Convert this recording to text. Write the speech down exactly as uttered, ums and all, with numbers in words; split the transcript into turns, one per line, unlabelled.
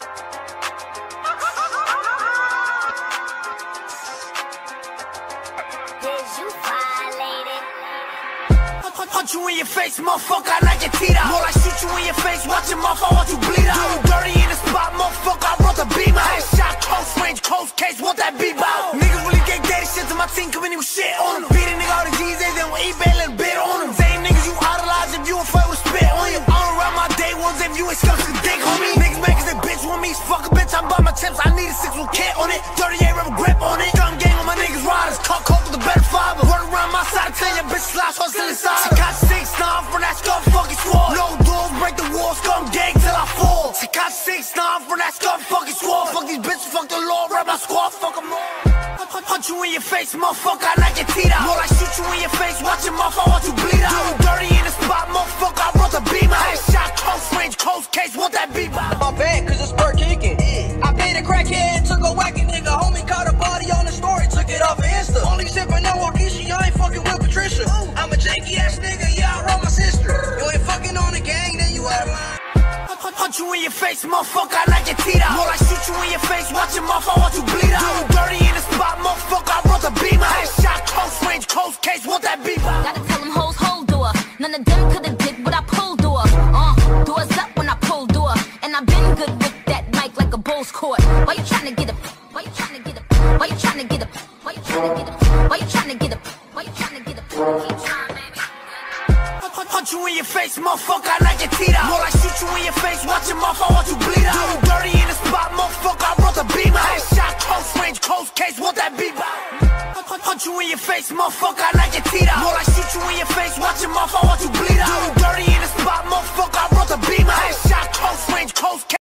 Punch you in your face, motherfucker, I knock your teeth out. More like shoot you in your face, watch your mouth, I want you bleed out. Do you dirty in the spot, motherfucker, I brought the beam out. Headshot, close range, close case, want that beat out. Niggas really get dirty shit to my team, coming in with shit on them. Beat a nigga all the G's, then we eBay, let a bit on them. Same niggas you idolize if you a fight with spit on you. I don't ride my day ones if you ain't scuffed the dick, homie. Niggas make cause they bitch want me, fuck a bitch, I'm by my tips, I need a six with kit on it. thirty-eight rubber grip on it. Gun gang on my niggas riders, cut coke with a better fiber. Run around my side, tell your bitch slash hustle inside. Six nine from that scum fucking squad. No doors, break the wall, scum gang till I fall. Got six nine from that scum fucking squad. Fuck these bitches, fuck the law, rap my squad, fuck them all. Punch you in your face, motherfucker, I knock your teeth out. More like shoot you in your face, watch your mouth, I want you bleed out. Do you dirty in the spot, motherfucker, I brought the beam out. Headshot, close range, close case, want that beat out.
My bad, cause it's spurt kicking. I paid a crackhead, took a whacking nigga. Homie caught a body on the story, took it off of Insta. Only sippin' on Waukesha, I ain't fucking with Patricia. I'm a janky ass nigga, yeah, I roll my sister. You ain't fucking on the gang, then you out of line.
Punch you in your face, motherfucker, I knock your teeth out. More like shoot you in your face, watch your mouth, I want you bleed out. Do you dirty in the spot, motherfucker, I brought the beam out. Headshot, close range, close case, want that beat out.
Gotta tell them hoes, hold door. None of them could've did what I pulled door. Uh, doors up when I pull door. And I've been good with that mic like a bull's court. Why you tryna get up? Why you tryna get up? Why you tryna get up? Why you tryna get up? Why you tryna get up? Why you tryna get up? Keep trying, baby.
Punch you in your face, motherfucker, I knock your teeth out. More like shoot you in your face, watch your mouth, I want you bleed out. Do you dirty in the spot, motherfucker, I brought the beam out. Headshot, close range, close case, want that beat out. Punch you in your face, motherfucker, I knock your teeth out. More like shoot you in your face, watch your mouth, I want you bleed out. Do you dirty in the spot, motherfucker, I brought the beam out. Headshot, close range, close case.